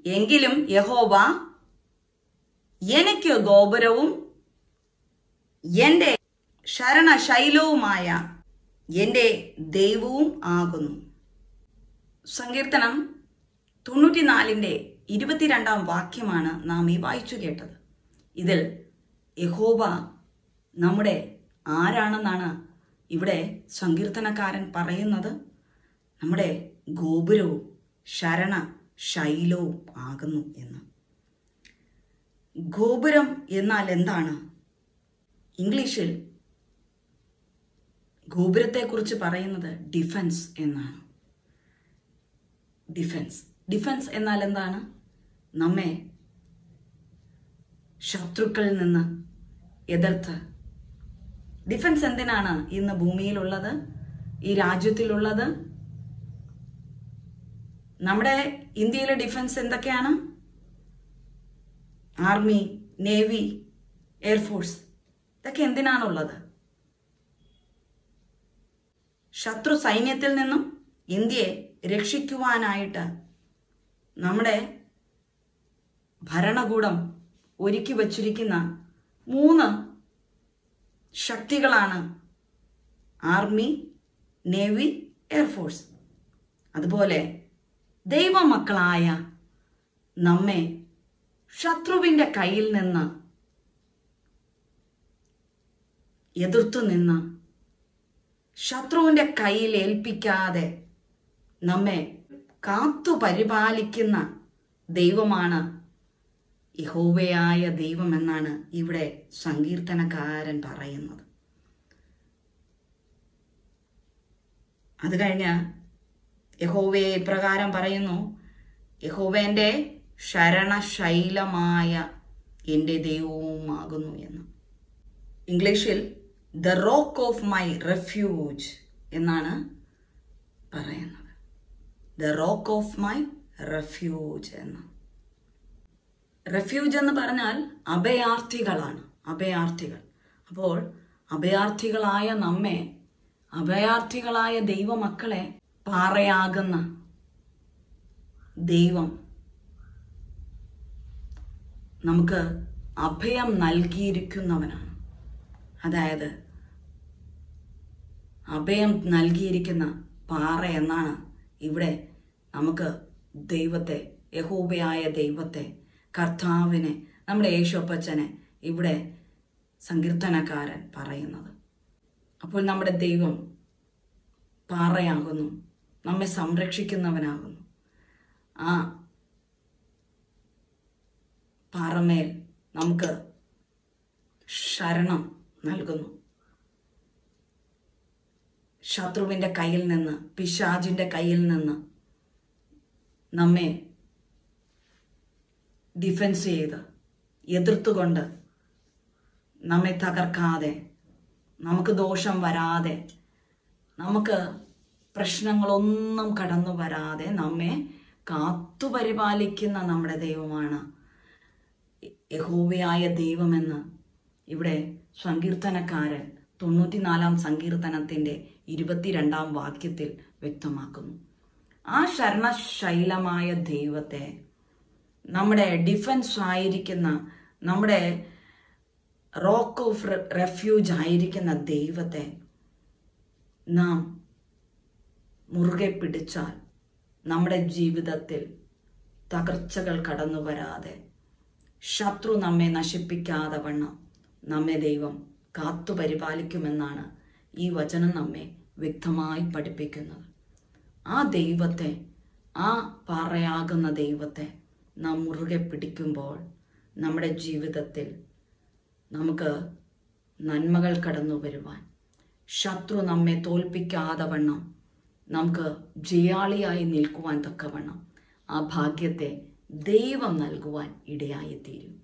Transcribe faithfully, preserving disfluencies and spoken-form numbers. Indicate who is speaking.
Speaker 1: എങ്കിലും യഹോവ എനിക്ക് ഗോപുരവും എന്റെ ശരണശൈലവുമായ എന്റെ ദൈവവും ആകുന്നു. സങ്കീർത്തനം തൊണ്ണൂറ്റിനാലിന്റെ ഇരുപത്തിരണ്ടാം വാക്യമാണ് നാം ഈ വായിച്ചു കേട്ടത്. ഇതിൽ യഹോവ നമ്മുടെ ആരാണെന്നാണ് ഇവിടെ സങ്കീർത്തനക്കാരൻ പറയുന്നത്. നമ്മുടെ ഗോപുരവും ശരണ ശൈലവും ആകുന്നു എന്ന്. ഗോപുരം എന്നാൽ എന്താണ്? ഇംഗ്ലീഷിൽ ഗോപുരത്തെക്കുറിച്ച് പറയുന്നത് ഡിഫൻസ് എന്നാണ്. ഡിഫൻസ് ഡിഫൻസ് എന്നാൽ എന്താണ്? നമ്മെ ശത്രുക്കളിൽ നിന്ന് എതിർത്ത്. ഡിഫൻസ് എന്തിനാണ് ഇന്ന് ഭൂമിയിലുള്ളത്, ഈ രാജ്യത്തിലുള്ളത്? നമ്മുടെ ഇന്ത്യയിലെ ഡിഫൻസ് എന്തൊക്കെയാണ്? ആർമി, നേവി, എയർഫോഴ്സ്, ഇതൊക്കെ എന്തിനാണുള്ളത്? ശത്രു സൈന്യത്തിൽ നിന്നും ഇന്ത്യയെ രക്ഷിക്കുവാനായിട്ട് നമ്മുടെ ഭരണകൂടം ഒരുക്കി വച്ചിരിക്കുന്ന മൂന്ന് ശക്തികളാണ് ആർമി, നേവി, എയർഫോഴ്സ്. അതുപോലെ ദൈവമക്കളായ നമ്മെ ശത്രുവിൻ്റെ കയ്യിൽ നിന്ന് എതിർത്തു നിന്ന് ശത്രുവിൻ്റെ കയ്യിൽ ഏൽപ്പിക്കാതെ നമ്മെ കാത്തു പരിപാലിക്കുന്ന ദൈവമാണ് യഹോവയായ ദൈവമെന്നാണ് ഇവിടെ സങ്കീർത്തനക്കാരൻ പറയുന്നത്. അത് കഴിഞ്ഞ് യഹോവയെ ഇപ്രകാരം പറയുന്നു, യഹോവന്റെ ശരണശൈലമായ എൻ്റെ ദൈവവുമാകുന്നു എന്ന്. ഇംഗ്ലീഷിൽ the rock of my refuge എന്നാണ് പറയുന്നത്. The rock of my refuge എന്ന്. റെഫ്യൂജ് എന്ന് പറഞ്ഞാൽ അഭയാർത്ഥികളാണ്, അഭയാർത്ഥികൾ. അപ്പോൾ അഭയാർത്ഥികളായ നമ്മെ, അഭയാർത്ഥികളായ ദൈവമക്കളെ പാറയാകുന്ന ദൈവം നമുക്ക് അഭയം നൽകിയിരിക്കുന്നവനാണ്. അതായത് അഭയം നൽകിയിരിക്കുന്ന പാറ എന്നാണ് ഇവിടെ നമുക്ക് ദൈവത്തെ, യഹോവയായ ദൈവത്തെ, കർത്താവിനെ, നമ്മുടെ യേശുപ്പച്ചനെ ഇവിടെ സങ്കീർത്തനക്കാരൻ പറയുന്നത്. അപ്പോൾ നമ്മുടെ ദൈവം പാറയാകുന്നു, നമ്മെ സംരക്ഷിക്കുന്നവനാകുന്നു. ആ പാറമേൽ നമുക്ക് ശരണം നൽകുന്നു. ശത്രുവിൻ്റെ കയ്യിൽ നിന്ന്, പിശാചിൻ്റെ കയ്യിൽ നിന്ന് നമ്മെ ഡിഫൻസ് ചെയ്ത് എതിർത്തുകൊണ്ട് നമ്മെ തകർക്കാതെ, നമുക്ക് ദോഷം വരാതെ, നമുക്ക് പ്രശ്നങ്ങളൊന്നും കടന്നു വരാതെ നമ്മെ കാത്തുപരിപാലിക്കുന്ന നമ്മുടെ ദൈവമാണ് യഹോവയായ ദൈവമെന്ന് ഇവിടെ സങ്കീർത്തനക്കാരൻ തൊണ്ണൂറ്റിനാലാം സങ്കീർത്തനത്തിൻ്റെ ഇരുപത്തിരണ്ടാം വാക്യത്തിൽ വ്യക്തമാക്കുന്നു. ആ ശരണശൈലമായ ദൈവത്തെ, നമ്മുടെ ഡിഫൻസ് ആയിരിക്കുന്ന, നമ്മുടെ റോക്ക് ഓഫ് റെഫ്യൂജ് ആയിരിക്കുന്ന ദൈവത്തെ നാം മുറുകെ പിടിച്ചാൽ നമ്മുടെ ജീവിതത്തിൽ തകർച്ചകൾ കടന്നു വരാതെ, ശത്രു നമ്മെ നശിപ്പിക്കാതെ വണ്ണം നമ്മെ ദൈവം കാത്തു പരിപാലിക്കുമെന്നാണ് ഈ വചനം നമ്മെ വ്യക്തമായി പഠിപ്പിക്കുന്നത്. ആ ദൈവത്തെ, ആ പാറയാകുന്ന ദൈവത്തെ നാം മുറുകെ പിടിക്കുമ്പോൾ നമ്മുടെ ജീവിതത്തിൽ നമുക്ക് നന്മകൾ കടന്നു വരുവാൻ, ശത്രു നമ്മെ തോൽപ്പിക്കാതെ വണ്ണം നമുക്ക് ജയാളിയായി നിൽക്കുവാൻ തക്കവണ്ണം ആ ഭാഗ്യത്തെ ദൈവം നൽകുവാൻ ഇടയായിത്തീരും.